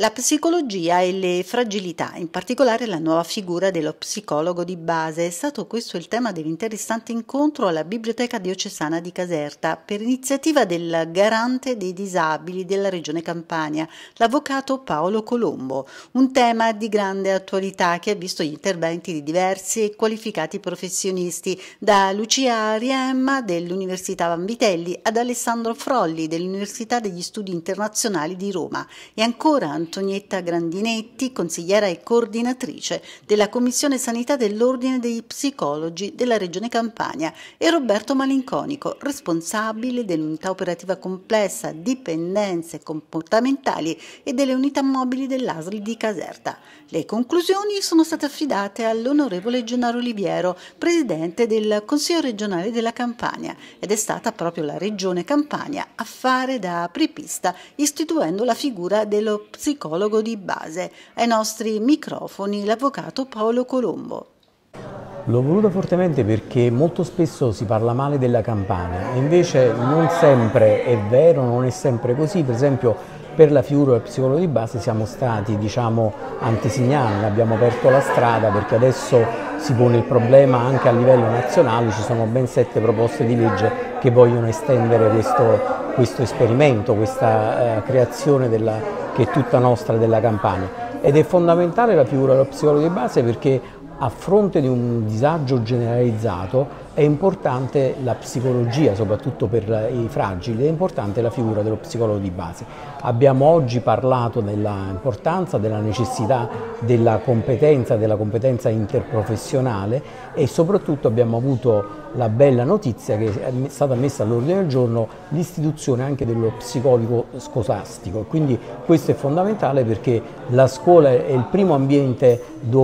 La psicologia e le fragilità, in particolare la nuova figura dello psicologo di base, è stato questo il tema dell'interessante incontro alla Biblioteca Diocesana di Caserta per iniziativa del Garante dei Disabili della Regione Campania, l'avvocato Paolo Colombo, un tema di grande attualità che ha visto gli interventi di diversi e qualificati professionisti, da Lucia Ariemma dell'Università Vanvitelli ad Alessandro Frolli dell'Università degli Studi Internazionali di Roma e ancora Antonietta Grandinetti, consigliera e coordinatrice della Commissione Sanità dell'Ordine degli Psicologi della Regione Campania, e Roberto Malinconico, responsabile dell'unità operativa complessa dipendenze comportamentali e delle unità mobili dell'ASL di Caserta. Le conclusioni sono state affidate all'onorevole Gennaro Oliviero, presidente del Consiglio regionale della Campania, ed è stata proprio la Regione Campania a fare da apripista, istituendo la figura dello psicologo di base. Ai nostri microfoni l'avvocato Paolo Colombo. L'ho voluto fortemente perché molto spesso si parla male della Campania e invece non sempre è vero, non è sempre così. Per esempio per la figura del psicologo di base siamo stati, antesignani, abbiamo aperto la strada perché adesso si pone il problema anche a livello nazionale, ci sono ben 7 proposte di legge che vogliono estendere questo esperimento, questa creazione che è tutta nostra della Campania. Ed è fondamentale la figura dello psicologo di base perché a fronte di un disagio generalizzato è importante la psicologia, soprattutto per i fragili, è importante la figura dello psicologo di base. Abbiamo oggi parlato dell'importanza, della necessità della competenza interprofessionale e soprattutto abbiamo avuto la bella notizia che è stata messa all'ordine del giorno l'istituzione anche dello psicologo scolastico. Quindi questo è fondamentale perché la scuola è il primo ambiente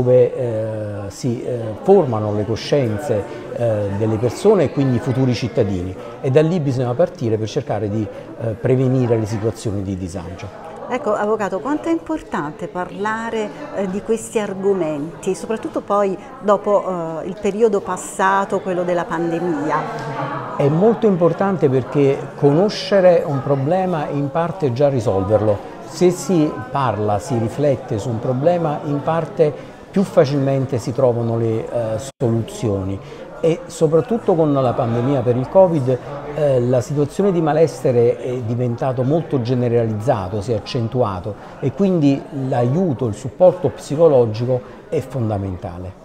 dove si formano le coscienze delle persone e quindi i futuri cittadini, e da lì bisogna partire per cercare di prevenire le situazioni di disagio. Ecco, avvocato, quanto è importante parlare di questi argomenti, soprattutto poi dopo il periodo passato, quello della pandemia? È molto importante perché conoscere un problema in parte è già risolverlo. Se si parla, si riflette su un problema, in parte più facilmente si trovano le soluzioni. E soprattutto con la pandemia per il Covid la situazione di malessere è diventato molto generalizzato, si è accentuato e quindi l'aiuto, il supporto psicologico è fondamentale.